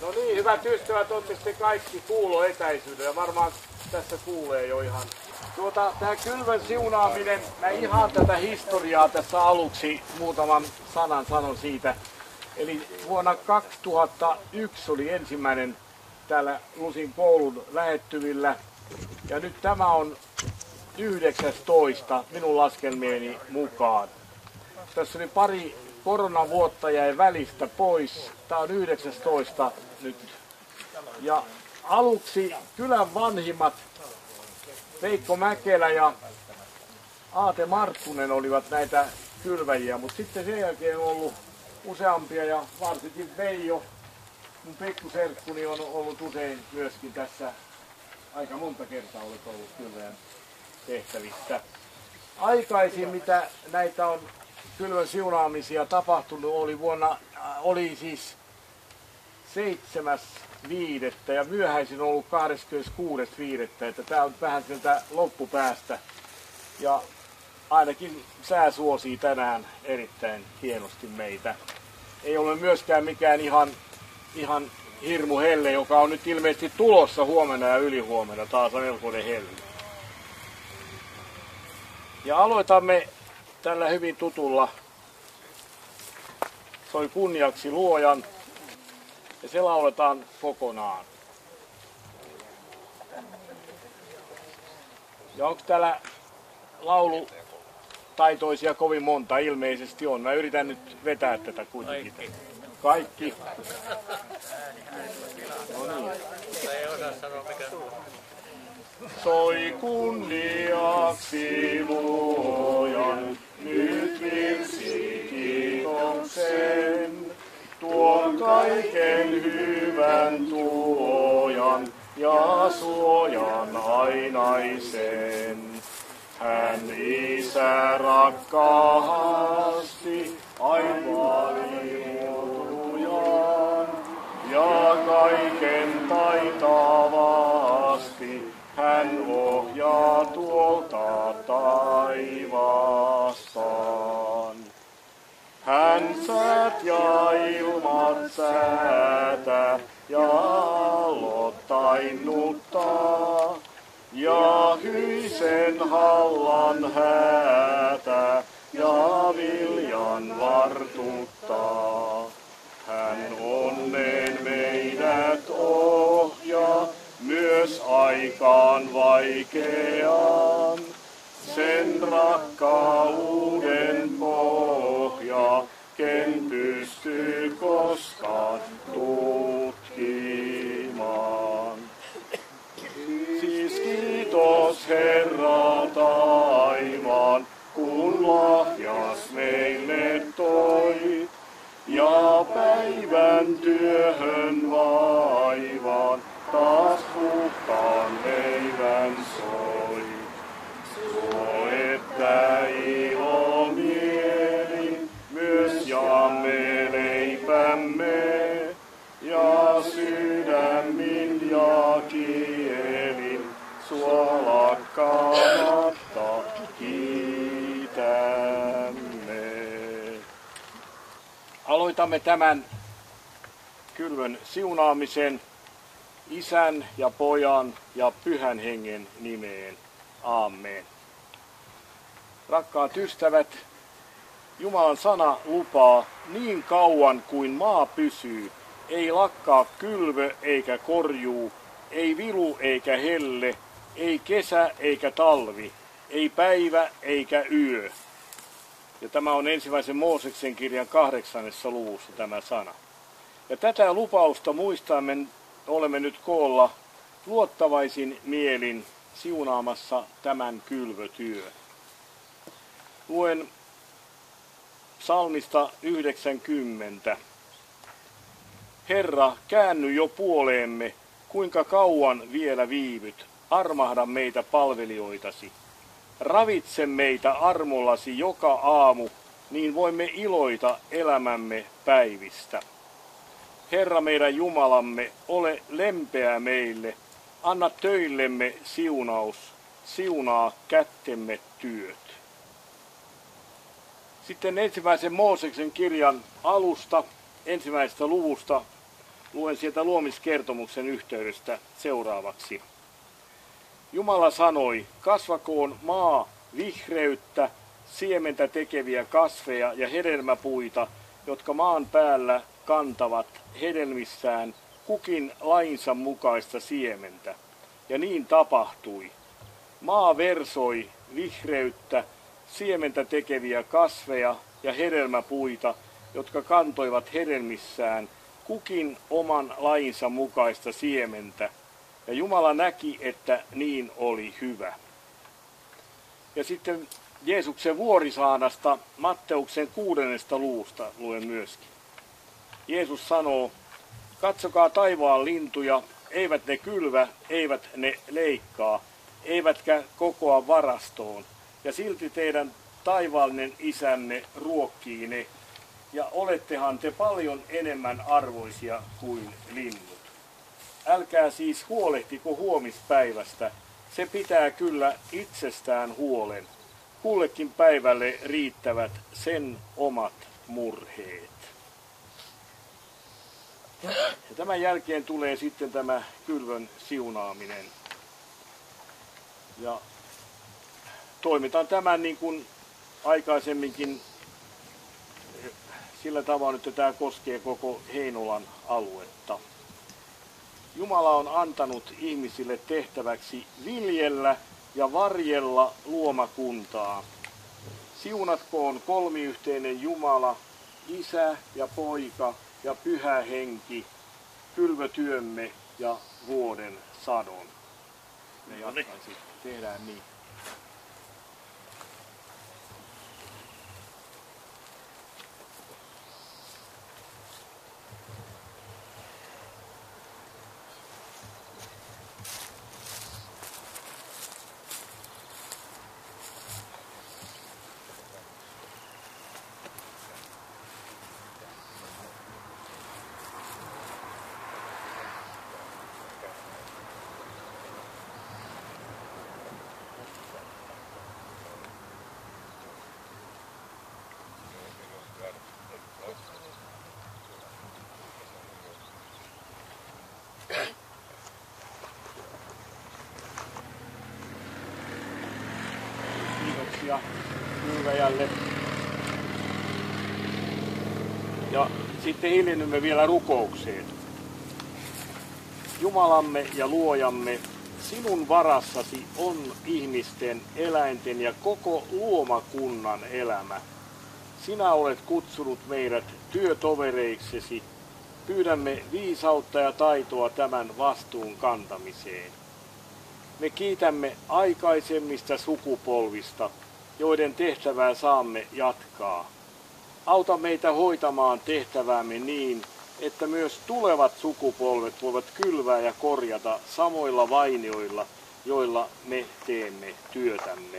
No niin, hyvät ystävät, olette sitten kaikki kuuloetäisyydellä. Varmaan tässä kuulee jo ihan. Tämä kylvön siunaaminen, mä ihan tätä historiaa tässä aluksi muutaman sanan sanon siitä. Eli vuonna 2001 oli ensimmäinen täällä Lusin koulun lähettyvillä. Ja nyt tämä on 19 minun laskelmieni mukaan. Tässä oli pari koronavuotta jäi välistä pois. Tämä on 19 nyt. Ja aluksi kylän vanhimmat Veikko Mäkelä ja Aate Marttunen olivat näitä kylväjiä, mutta sitten sen jälkeen on ollut useampia ja varsinkin Veijo, mun pikkuserkkuni, on ollut usein myöskin tässä. Aika monta kertaa olet ollut kylväjän tehtävissä. Aikaisin, mitä näitä on kylvön siunaamisia tapahtunut, oli siis 7.5. ja myöhäisin on ollut 26.5. Että tämä on vähän sieltä loppupäästä. Ja ainakin sää suosii tänään erittäin hienosti meitä. Ei ole myöskään mikään ihan hirmu helle, joka on nyt ilmeisesti tulossa huomenna ja ylihuomenna. Taas on melkoinen helle. Ja aloitamme tällä hyvin tutulla Soi kunniaksi luojan. Ja se lauletaan kokonaan. Ja onko täällä laulutaitoisia kovin monta? Ilmeisesti on. Mä yritän nyt vetää tätä kuitenkin. Kaikki. No niin. Soi kunniaksi luojan, nyt virsi kiitoksen. Tuon kaiken hyvän tuojan ja suojan ainaisen. Hän Isä rakkaasti aivan luotujan ja kaiken taitavasti hän ohjaa tuolta taivaastaan. Hän säät ja ilmat säätää ja aallot tainnuttaa ja hyisen hallan häätää ja viljan vartuttaa. Hän onneen meidät ohjaa myös aikaan vaikeaan. Sen rakkauden pohja, ken pystyy koskaan tutkimaan. Siis kiitos Herra taivaan, kun lahjas meille toi. Ja päivän työhön vaivaan taas puhtaan leivän soi. Suo, että ilomielin myös jaamme leipämme ja sydämin ja kielin sua lakkaamatta kiitämme. Aloitamme tämän kylvön siunaamisen Isän ja Pojan ja Pyhän Hengen nimeen. Aamen. Rakkaat ystävät, Jumalan sana lupaa, niin kauan kuin maa pysyy, ei lakkaa kylvö eikä korjuu, ei vilu eikä helle, ei kesä eikä talvi, ei päivä eikä yö. Ja tämä on ensimmäisen Mooseksen kirjan 8. luvussa tämä sana. Ja tätä lupausta muistamme olemme nyt koolla luottavaisin mielin siunaamassa tämän kylvötyön. Luen psalmista 90. Herra, käänny jo puoleemme, kuinka kauan vielä viivyt, armahda meitä palvelijoitasi. Ravitse meitä armollasi joka aamu, niin voimme iloita elämämme päivistä. Herra meidän Jumalamme, ole lempeä meille, anna töillemme siunaus, siunaa kättemme työt. Sitten ensimmäisen Mooseksen kirjan alusta, ensimmäisestä luvusta, Luen sieltä luomiskertomuksen yhteydestä seuraavaksi. Jumala sanoi, kasvakoon maa vihreyttä, siementä tekeviä kasveja ja hedelmäpuita, jotka maan päällä kantavat hedelmissään kukin lajinsa mukaista siementä. Ja niin tapahtui. Maa versoi vihreyttä, siementä tekeviä kasveja ja hedelmäpuita, jotka kantoivat hedelmissään kukin oman lajinsa mukaista siementä. Ja Jumala näki, että niin oli hyvä. Ja sitten Jeesuksen vuorisaanasta Matteuksen 6. luvusta luen myöskin. Jeesus sanoo, katsokaa taivaan lintuja, eivät ne kylvä, eivät ne leikkaa, eivätkä kokoa varastoon. Ja silti teidän taivaallinen isänne ruokkii ne. Ja olettehan te paljon enemmän arvoisia kuin linnut. Älkää siis huolehtiko huomispäivästä, se pitää kyllä itsestään huolen. Kullekin päivälle riittävät sen omat murheet. Ja tämän jälkeen tulee sitten tämä kylvön siunaaminen. Ja toimitan tämän niin kuin aikaisemminkin sillä tavalla, että tämä koskee koko Heinolan aluetta. Jumala on antanut ihmisille tehtäväksi viljellä ja varjella luomakuntaa. Siunatkoon kolmiyhteinen Jumala, Isä ja Poika ja Pyhä Henki, kylvötyömme ja vuoden sadon. Me jatkaisin. Tehdään niin. Kiitoksia kylväjälle. Ja sitten hiljennymme vielä rukoukseen. Jumalamme ja luojamme, sinun varassasi on ihmisten, eläinten ja koko luomakunnan elämä. Sinä olet kutsunut meidät työtovereiksesi. Pyydämme viisautta ja taitoa tämän vastuun kantamiseen. Me kiitämme aikaisemmista sukupolvista, joiden tehtävää saamme jatkaa. Auta meitä hoitamaan tehtäväämme niin, että myös tulevat sukupolvet voivat kylvää ja korjata samoilla vainioilla, joilla me teemme työtämme.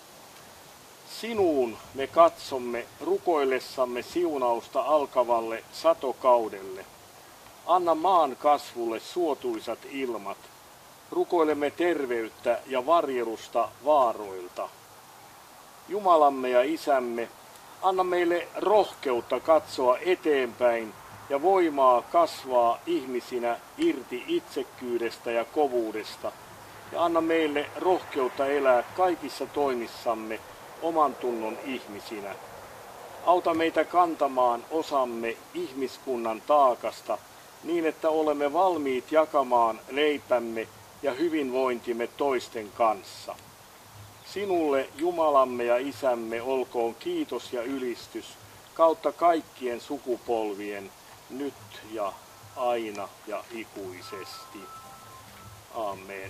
Sinuun me katsomme rukoillessamme siunausta alkavalle satokaudelle. Anna maan kasvulle suotuisat ilmat. Rukoilemme terveyttä ja varjelusta vaaroilta. Jumalamme ja Isämme, anna meille rohkeutta katsoa eteenpäin ja voimaa kasvaa ihmisinä irti itsekkyydestä ja kovuudesta. Ja anna meille rohkeutta elää kaikissa toimissamme oman tunnon ihmisinä. Auta meitä kantamaan osamme ihmiskunnan taakasta niin, että olemme valmiit jakamaan leipämme ja hyvinvointimme toisten kanssa. Sinulle, Jumalamme ja Isämme, olkoon kiitos ja ylistys kautta kaikkien sukupolvien, nyt ja aina ja ikuisesti. Amen.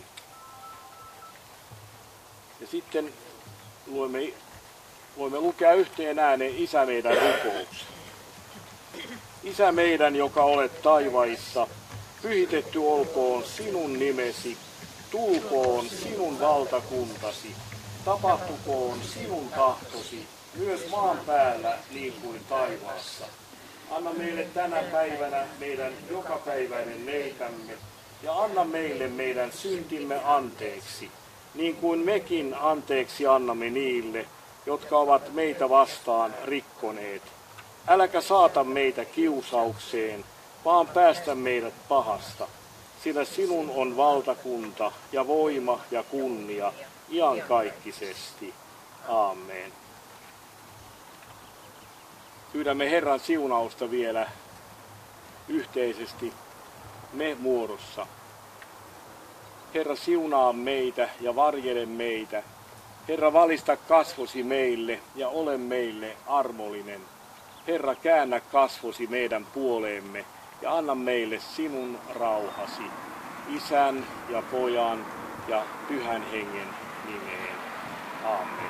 Ja sitten voimme lukea yhteen ääneen Isä meidän rukouksen. Isä meidän, joka olet taivaissa, pyhitetty olkoon sinun nimesi, tulkoon sinun valtakuntasi, tapahtukoon sinun tahtosi, myös maan päällä niin kuin taivaassa. Anna meille tänä päivänä meidän jokapäiväinen leipämme, ja anna meille meidän syntimme anteeksi, niin kuin mekin anteeksi annamme niille, jotka ovat meitä vastaan rikkoneet. Äläkä saata meitä kiusaukseen, vaan päästä meidät pahasta. Sillä sinun on valtakunta ja voima ja kunnia iankaikkisesti. Aamen. Pyydämme Herran siunausta vielä yhteisesti me muodossa. Herra, siunaa meitä ja varjele meitä. Herra, valista kasvosi meille ja ole meille armollinen. Herra, käännä kasvosi meidän puoleemme ja anna meille sinun rauhasi, Isän ja Pojan ja Pyhän Hengen nimeen. Aamen.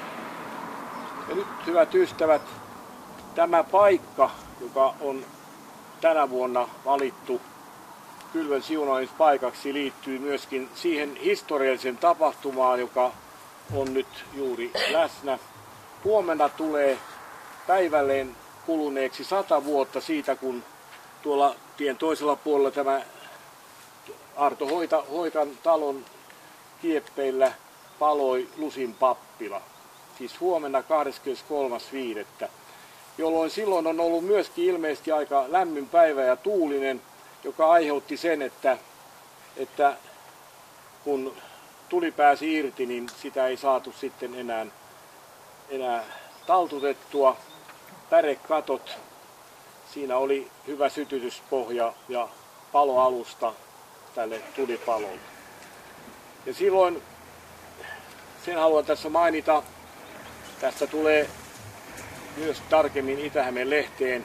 Ja nyt, hyvät ystävät, tämä paikka, joka on tänä vuonna valittu kylvön siunaamispaikaksi, liittyy myöskin siihen historialliseen tapahtumaan, joka on nyt juuri läsnä. Huomenna tulee päivälleen kuluneeksi 100 vuotta siitä, kun tuolla tien toisella puolella tämä Arto Hoikan talon kieppeillä paloi Lusin pappila. Siis huomenna 23.5. jolloin silloin on ollut myöskin ilmeisesti aika lämmin päivä ja tuulinen, joka aiheutti sen, että kun tuli pääsi irti, niin sitä ei saatu sitten enää taltutettua. Pärekatot, siinä oli hyvä sytytyspohja ja paloalusta tälle tulipalolle. Ja silloin, sen haluan tässä mainita, tästä tulee myös tarkemmin Itä-Hämeen lehteen.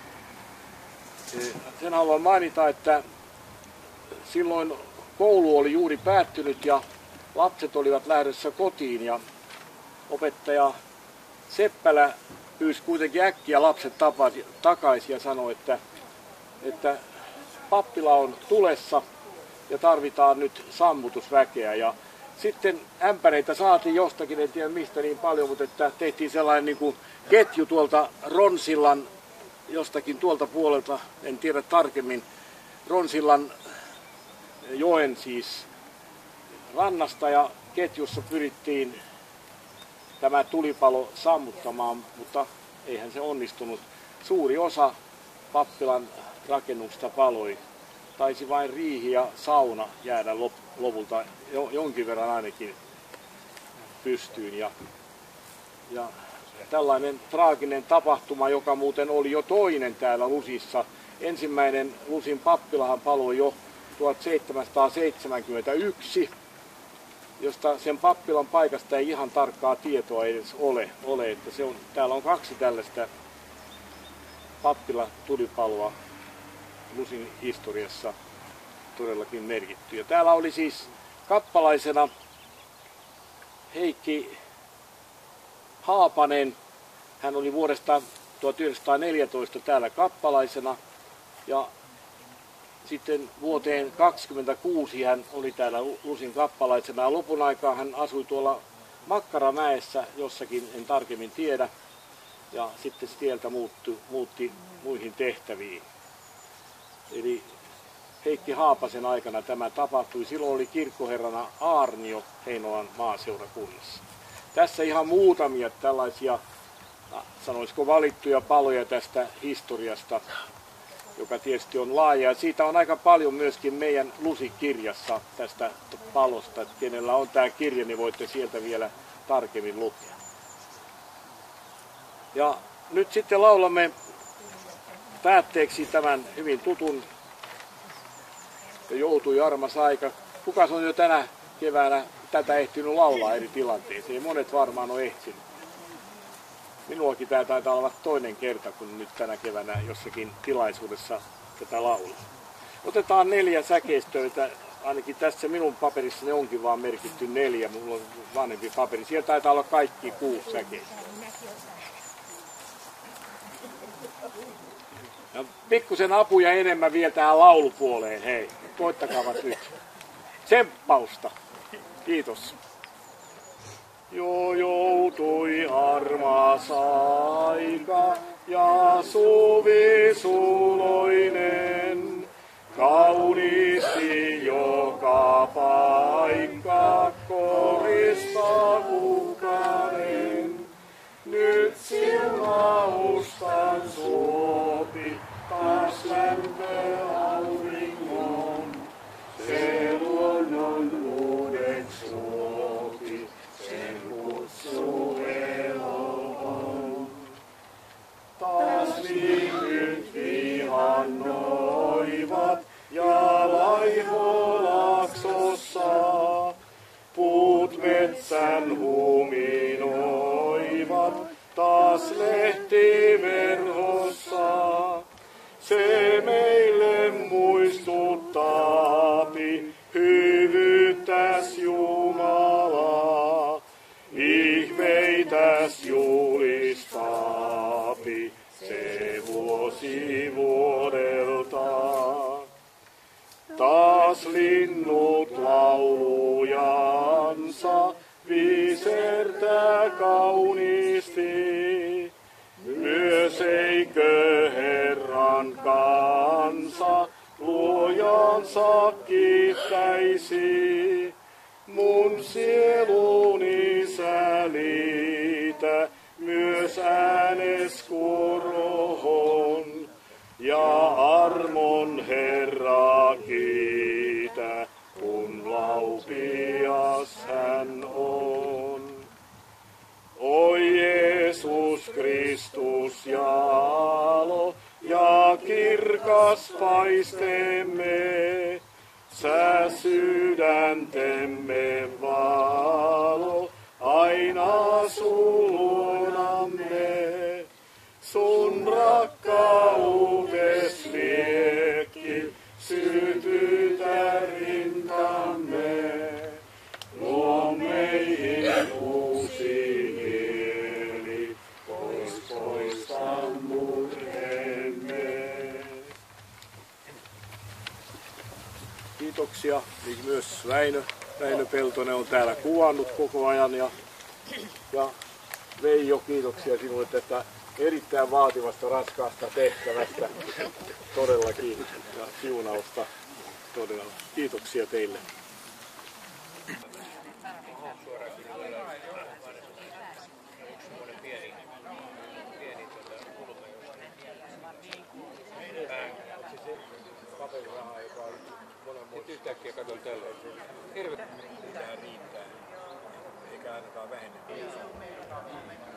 Sen haluan mainita, että silloin koulu oli juuri päättynyt ja lapset olivat lähdössä kotiin ja opettaja Seppälä pyysi kuitenkin äkkiä lapset takaisin ja sanoi, että pappila on tulessa ja tarvitaan nyt sammutusväkeä. Ja sitten ämpäreitä saatiin jostakin, en tiedä mistä niin paljon, mutta että tehtiin sellainen niin kuin ketju tuolta Ronsillan jostakin tuolta puolelta, en tiedä tarkemmin, Ronsillan joen siis rannasta, ja ketjussa pyrittiin tämä tulipalo sammuttamaan, mutta eihän se onnistunut. Suuri osa pappilan rakennusta paloi. Taisi vain riihi ja sauna jäädä lopulta jonkin verran ainakin pystyyn. Ja tällainen traaginen tapahtuma, joka muuten oli jo toinen täällä Lusissa. Ensimmäinen Lusin pappilahan paloi jo 1771, josta sen pappilan paikasta ei ihan tarkkaa tietoa edes ole että täällä on 2 tällaista pappilatulipaloa Lusin historiassa todellakin merkitty. Ja täällä oli siis kappalaisena Heikki Haapanen. Hän oli vuodesta 1914 täällä kappalaisena ja sitten vuoteen 1926 hän oli täällä Lusin kappalaisena ja lopun aikaa hän asui tuolla Makkaramäessä jossakin, en tarkemmin tiedä, ja sitten sieltä muutti muihin tehtäviin. Eli Heikki Haapasen aikana tämä tapahtui. Silloin oli kirkkoherrana Aarnio Heinolan maaseurakunnassa. Tässä ihan muutamia tällaisia, sanoisiko valittuja paloja tästä historiasta, joka tietysti on laaja. Ja siitä on aika paljon myöskin meidän Lusi-kirjassa tästä palosta. Että kenellä on tämä kirja, niin voitte sieltä vielä tarkemmin lukea. Ja nyt sitten laulamme päätteeksi tämän hyvin tutun ja joutui armas aika. Kukas on jo tänä keväänä tätä ehtinyt laulaa eri tilanteisiin? Monet varmaan on ehtinyt. Minullakin tämä taitaa olla toinen kerta, kun nyt tänä keväänä jossakin tilaisuudessa tätä laulaa. Otetaan 4 säkeistöitä. Ainakin tässä minun paperissani onkin vaan merkitty 4. Minulla on vanhempi paperi. Siellä taitaa olla kaikki 6 säkeistä. Ja pikkusen apuja enemmän vielä tähän laulupuoleen. Hei, koittakaavat nyt. Tsemppausta. Kiitos. Jo joutui armas aika ja suvi suloinen. Kauniisti joka paikka korista kukainen. Nyt siunaustan suopi taas lämpöä. nettiverhossa. Se meille muistuttaapi hyvyyttäs Jumalaa, ihmeitäs julistaapi se vuosi vuodelta. Taas linnut laulujansa visertää kauniisti, myös eikö Herran kansa luojansa kiittäisi. Mun sieluni sällitä myös äänes kuorohon, ja armon Herra kiitä, kun laupias hän on. Oi Jeesus Kristus jalo ja kirkas paisteemme, sä sydäntemme valo, aina sulunamme. Sun rakkautes liekki sytytä rintamme, luo meihin uusi mieli, poista murheemme. Kiitoksia, niin myös Väinö Peltonen on täällä kuvannut koko ajan ja Veijo, kiitoksia sinulle tästä erittäin vaativasta, raskaasta tehtävästä todellakin ja siunausta todella. Kiitoksia teille. Sitten yhtäkkiä katson tälle. Hirveä. Mitään riittää. Eikä ainakaan vähennä.